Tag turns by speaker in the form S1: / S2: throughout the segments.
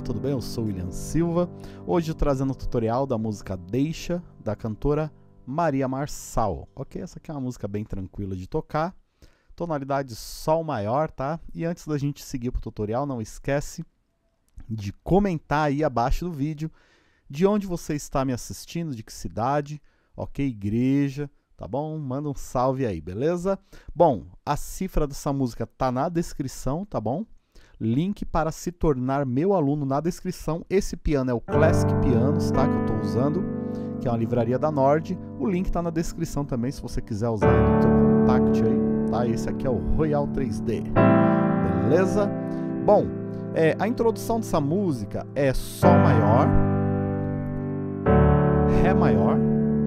S1: tudo bem? Eu sou o William Silva, hoje trazendo o tutorial da música Deixa, da cantora Maria Marçal. Ok, essa aqui é uma música bem tranquila de tocar, tonalidade Sol maior, tá? E antes da gente seguir para o tutorial, não esquece de comentar aí abaixo do vídeo de onde você está me assistindo, de que cidade, ok? Igreja, tá bom? Manda um salve aí, beleza? Bom, a cifra dessa música tá na descrição, tá bom? Link para se tornar meu aluno na descrição. Esse piano é o Classic Pianos, tá? Que eu estou usando, que é uma livraria da Nord. O link está na descrição também, se você quiser usar aí no seu contact aí, tá? Esse aqui é o Royal 3D, beleza? Bom, a introdução dessa música é Sol maior, Ré maior,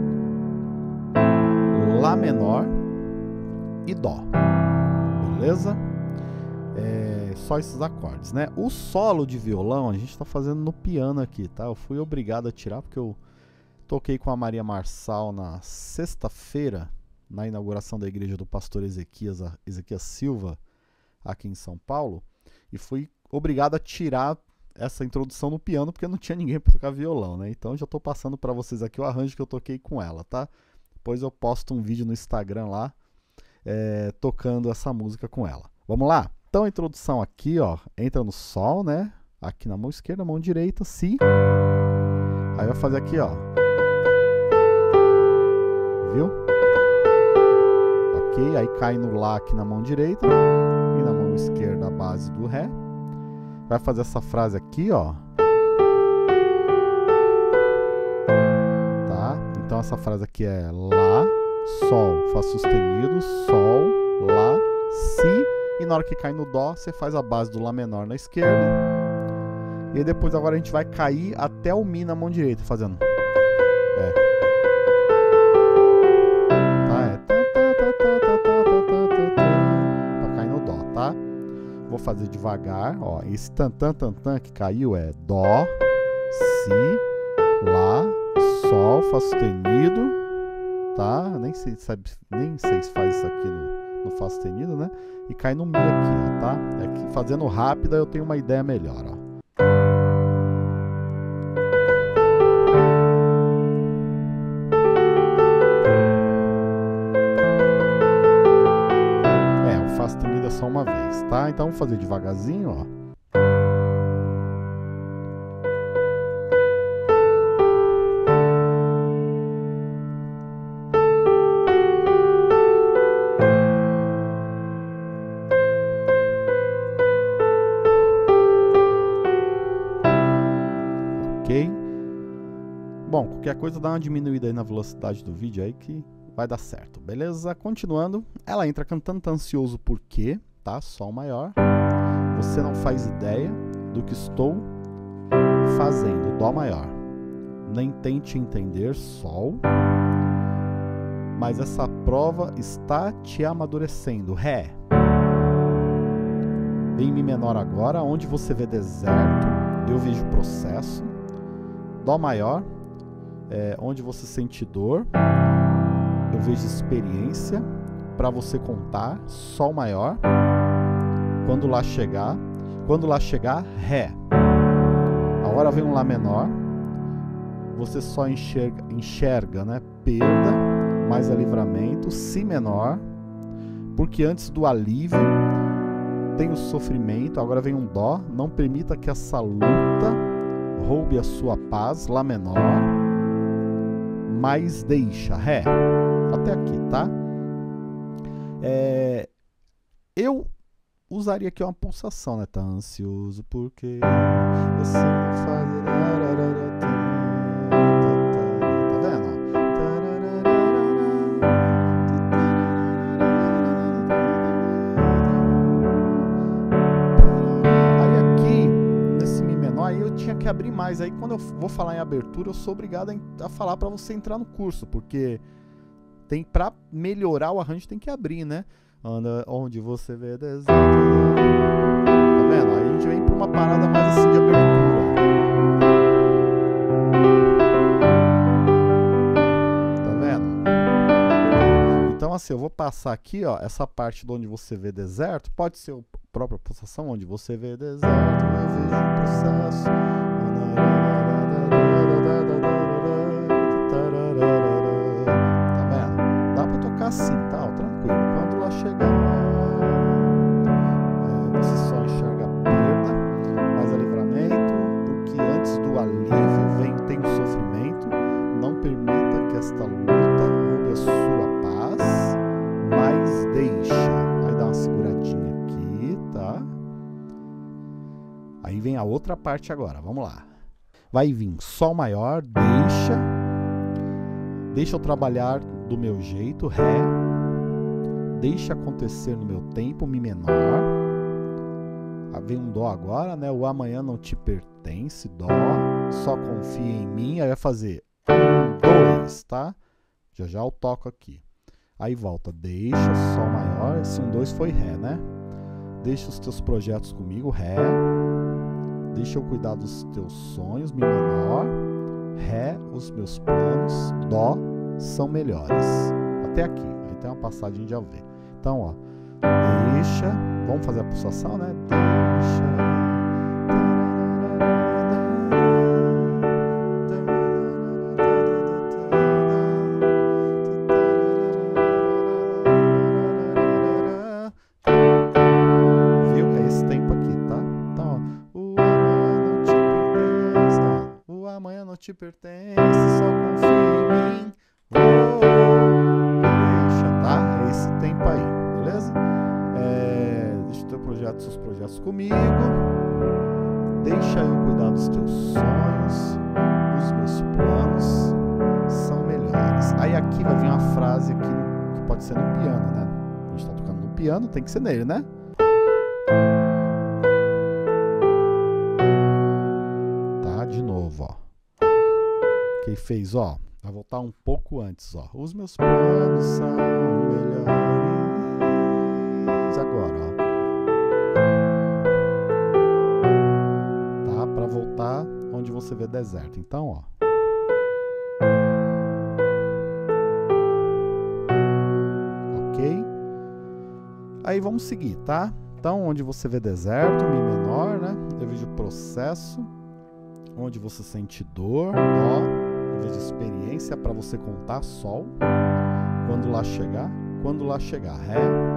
S1: Lá menor e Dó, beleza? Só esses acordes, né? O solo de violão a gente tá fazendo no piano aqui, tá? Eu fui obrigado a tirar porque eu toquei com a Maria Marçal na sexta-feira, na inauguração da igreja do pastor Ezequias Silva, aqui em São Paulo, e fui obrigado a tirar essa introdução no piano porque não tinha ninguém para tocar violão, né? Então já tô passando para vocês aqui o arranjo que eu toquei com ela, tá? Depois eu posto um vídeo no Instagram lá, tocando essa música com ela. Vamos lá? Então a introdução aqui, ó, entra no Sol, né? Aqui na mão esquerda, mão direita, Si. Aí vai fazer aqui, ó. Viu? Ok, aí cai no Lá aqui na mão direita e na mão esquerda a base do Ré. Vai fazer essa frase aqui, ó. Tá? Então essa frase aqui é Lá, Sol, Fá sustenido, Sol, Lá, Si. E na hora que cai no Dó, você faz a base do Lá menor na esquerda. E aí depois agora a gente vai cair até o Mi na mão direita, fazendo. Tá, pra cair no Dó, tá? Vou fazer devagar, ó. Esse tan tan tan tan que caiu é Dó, Si, Lá, Sol, Fá sustenido, tá? Nem sei se faz isso aqui no Fá sustenido, né? E cai no Mi aqui, ó, tá? Aqui, fazendo rápida eu tenho uma ideia melhor, ó. O Fá sustenido é só uma vez, tá? Então vamos fazer devagarzinho, ó. Bom, qualquer coisa dá uma diminuída aí na velocidade do vídeo aí que vai dar certo, beleza? Continuando, ela entra cantando Tá ansioso por quê, tá? Sol maior. Você não faz ideia do que estou fazendo, Dó maior. Nem tente entender, Sol. Mas essa prova está te amadurecendo, Ré. Em Mi menor agora, onde você vê deserto, eu vejo processo. Dó maior, onde você sente dor, eu vejo experiência para você contar. Sol maior, quando Lá chegar, Ré. Agora vem um Lá menor, você só enxerga, né, perda, mais livramento. Si menor, porque antes do alívio tem o sofrimento. Agora vem um Dó, não permita que essa luta roube a sua paz, Lá menor, mas deixa, Ré, até aqui, tá? Eu usaria aqui uma pulsação, né? Tá ansioso porque você não faz... Tá vendo? Aí eu tinha que abrir mais. Aí quando eu vou falar em abertura, eu sou obrigado a falar para você entrar no curso, porque tem, para melhorar o arranjo tem que abrir, né? Anda onde você vê deserto. Tá vendo? Aí a gente vem para uma parada mais assim de abertura. Tá vendo? Então assim, eu vou passar aqui, ó, essa parte de onde você vê deserto, pode ser a própria pulsação, onde você vê deserto, eu vejo o processo. a outra parte agora, vamos lá. Vai vir Sol maior, deixa eu trabalhar do meu jeito, Ré, deixa acontecer no meu tempo, Mi menor, vem um Dó agora, né? O amanhã não te pertence, Dó, só confia em mim, aí vai fazer 1, 2, tá? Já eu toco aqui. Aí volta, deixa, Sol maior, esse 1, 2 foi Ré, né? Deixa os teus projetos comigo, Ré, deixa eu cuidar dos teus sonhos, Mi menor, Ré, os meus planos, Dó, são melhores. Até aqui, aí tem uma passagem de AV. Então, ó, deixa, vamos fazer a pulsação, né? Deixa. Viu? É esse tempo aqui, tá? Então, ó, o amanhã não te pertence, só confia em mim. Deixa, tá? É esse tempo aí, beleza? Deixa o teu projeto, seus projetos comigo. Deixa eu cuidar dos teus sonhos. Os meus planos são melhores. Aí aqui vai vir uma frase aqui que pode ser no piano, né? A gente tá tocando no piano, tem que ser nele, né? Tá? De novo, ó. Quem fez, ó. Vai voltar um pouco antes, ó. Os meus planos são melhores. Agora, ó. Tá? Pra voltar onde você vê deserto. Então, ó. Ok? Aí vamos seguir, tá? Então, onde você vê deserto, Mi menor, né? Eu vejo processo. Onde você sente dor, Dó. De experiência para você contar, Sol, quando lá chegar, Ré,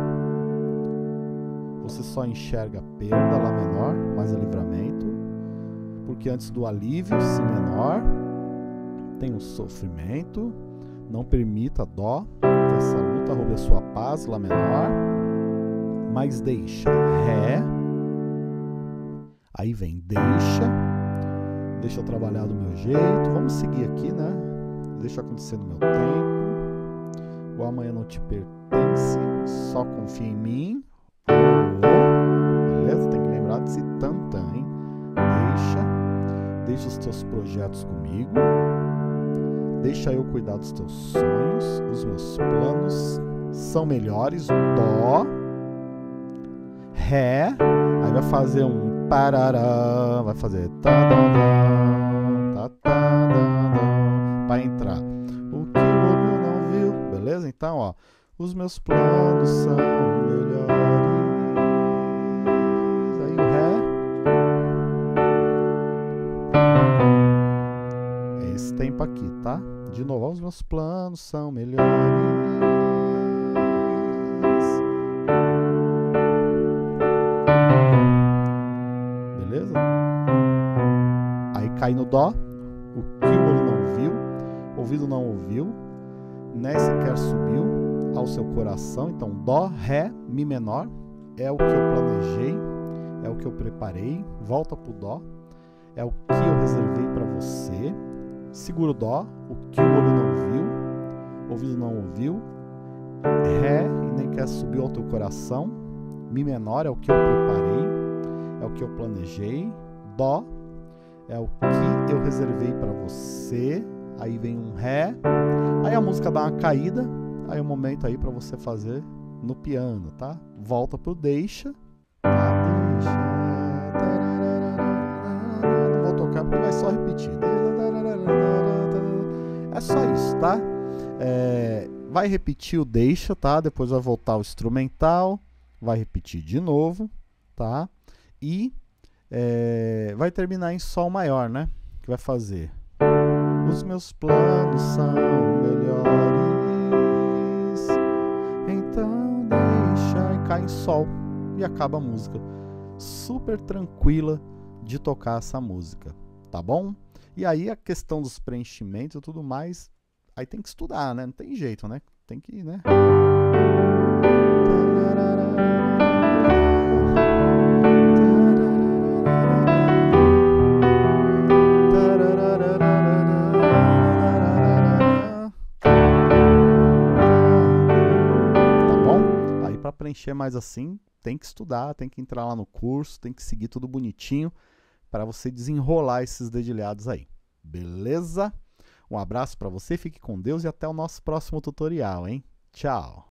S1: você só enxerga perda, Lá menor, mas é livramento, porque antes do alívio, Si menor, tem o sofrimento, não permita, Dó, que essa luta roube a sua paz, Lá menor, mas deixa, Ré, aí vem deixa eu trabalhar do meu jeito, vamos seguir aqui, né? Deixa acontecer no meu tempo, o amanhã não te pertence, só confia em mim, beleza? Tem que lembrar desse tantã, hein? Deixa os teus projetos comigo, deixa eu cuidar dos teus sonhos, os meus planos são melhores, Dó, Ré, aí vai fazer um parará, vai fazer para entrar o que o olho não viu, beleza? Então, ó, os meus planos são melhores, aí o Ré, é esse tempo aqui, tá? De novo, ó, os meus planos são melhores. Beleza? Aí cai no Dó, o que o olho não viu, ouvido não ouviu, nem sequer subiu ao seu coração. Então, Dó, Ré, Mi menor, é o que eu planejei, é o que eu preparei, volta pro Dó, é o que eu reservei para você, segura o Dó, o que o olho não viu, ouvido não ouviu, Ré, e nem quer subir ao teu coração, Mi menor é o que eu preparei, é o que eu planejei, Dó é o que eu reservei para você, aí vem um Ré, aí a música dá uma caída, aí é o momento aí para você fazer no piano, tá? Volta pro deixa, tá? Deixa, não vou tocar porque vai só repetir, é só isso, tá? Vai repetir o deixa, tá? Depois vai voltar o instrumental, vai repetir de novo, tá? E vai terminar em Sol maior, né? Que vai fazer os meus planos são melhores, então deixa, e cai em Sol e acaba a música. Super tranquila de tocar essa música, tá bom? E aí a questão dos preenchimentos e tudo mais, aí tem que estudar, né? Não tem jeito, né? Tem que, né? preencher mais assim, tem que estudar, tem que entrar lá no curso, tem que seguir tudo bonitinho para você desenrolar esses dedilhados aí. Beleza? Um abraço para você, fique com Deus e até o nosso próximo tutorial, hein? Tchau!